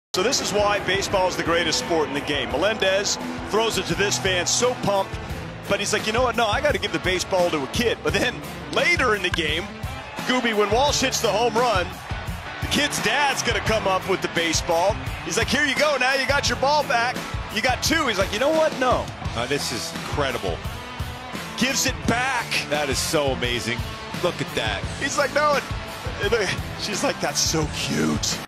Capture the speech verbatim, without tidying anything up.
So this is why baseball is the greatest sport in the game. Melendez throws it to this fan, so pumped, but he's like, you know what, no, I got to give the baseball to a kid. But then later in the game, Gooby, when Walsh hits the home run, the kid's dad's going to come up with the baseball. He's like, here you go, now you got your ball back. You got two. He's like, you know what, no. Uh, this is incredible. Gives it back. That is so amazing. Look at that. He's like, no. It, it, she's like, that's so cute.